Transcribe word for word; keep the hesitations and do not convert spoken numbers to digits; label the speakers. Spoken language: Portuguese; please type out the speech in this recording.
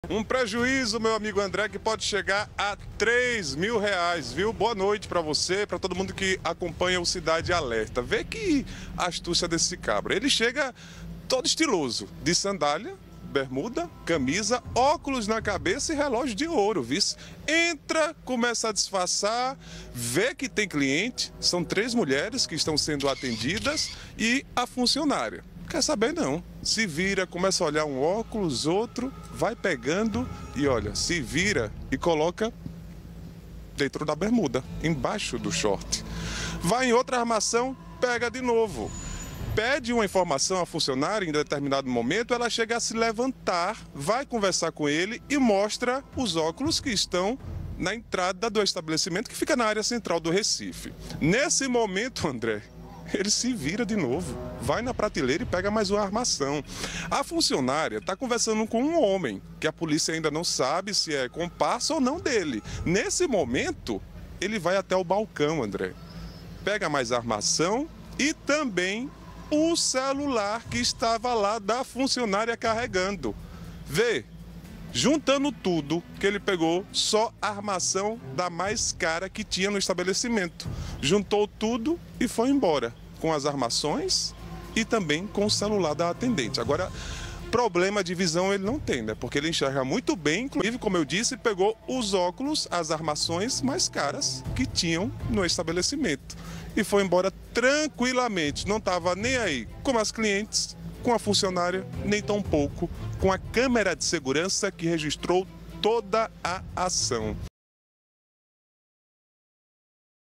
Speaker 1: Um prejuízo, meu amigo André, que pode chegar a três mil reais, viu? Boa noite para você, para todo mundo que acompanha o Cidade Alerta. Vê que astúcia desse cabra. Ele chega todo estiloso, de sandália, bermuda, camisa, óculos na cabeça e relógio de ouro, viu? Entra, começa a disfarçar, vê que tem cliente, são três mulheres que estão sendo atendidas e a funcionária. Quer saber não, se vira, começa a olhar um óculos, outro, vai pegando e olha, se vira e coloca dentro da bermuda, embaixo do short. Vai em outra armação, pega de novo. Pede uma informação à funcionária em determinado momento, ela chega a se levantar, vai conversar com ele e mostra os óculos que estão na entrada do estabelecimento que fica na área central do Recife. Nesse momento, André, ele se vira de novo, vai na prateleira e pega mais uma armação. A funcionária está conversando com um homem, que a polícia ainda não sabe se é comparsa ou não dele. Nesse momento, ele vai até o balcão, André. Pega mais armação e também o celular que estava lá da funcionária carregando. Vê, juntando tudo que ele pegou, só a armação da mais cara que tinha no estabelecimento. Juntou tudo e foi embora, com as armações e também com o celular da atendente. Agora, problema de visão ele não tem, né? Porque ele enxerga muito bem, inclusive, como eu disse, pegou os óculos, as armações mais caras que tinham no estabelecimento. E foi embora tranquilamente, não estava nem aí com as clientes, com a funcionária, nem tão pouco com a câmera de segurança que registrou toda a ação.